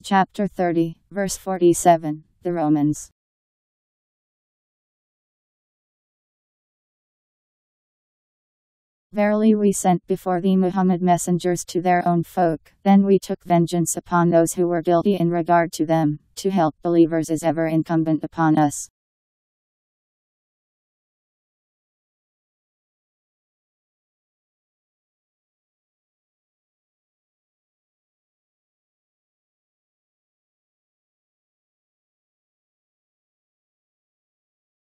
Chapter 30, verse 47, the Romans. Verily we sent before thee Muhammad messengers to their own folk, then we took vengeance upon those who were guilty in regard to them, to help believers is ever incumbent upon us.